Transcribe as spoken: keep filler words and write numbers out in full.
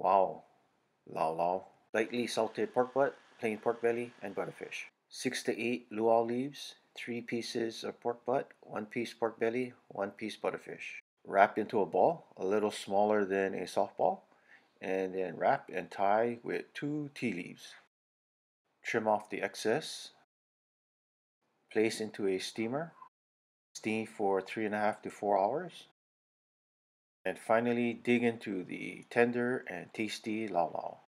Wow, Lau Lau. Lightly salted pork butt, plain pork belly, and butterfish. Six to eight luau leaves, three pieces of pork butt, one piece pork belly, one piece butterfish. Wrapped into a ball, a little smaller than a softball, and then wrap and tie with two tea leaves. Trim off the excess. Place into a steamer. Steam for three and a half to four hours. And finally, dig into the tender and tasty lau lau.